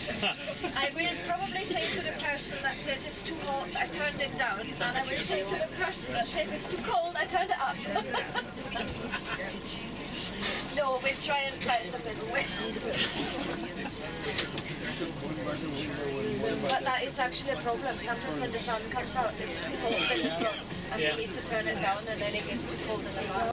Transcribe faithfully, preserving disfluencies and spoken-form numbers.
I will probably say to the person that says it's too hot, I turned it down, and I will say to the person that says it's too cold, I turned it up. No, we'll try and find the middle way. But that is actually a problem. Sometimes when the sun comes out, it's too cold in the front, and yeah. we need to turn it down, and then it gets too cold in the back.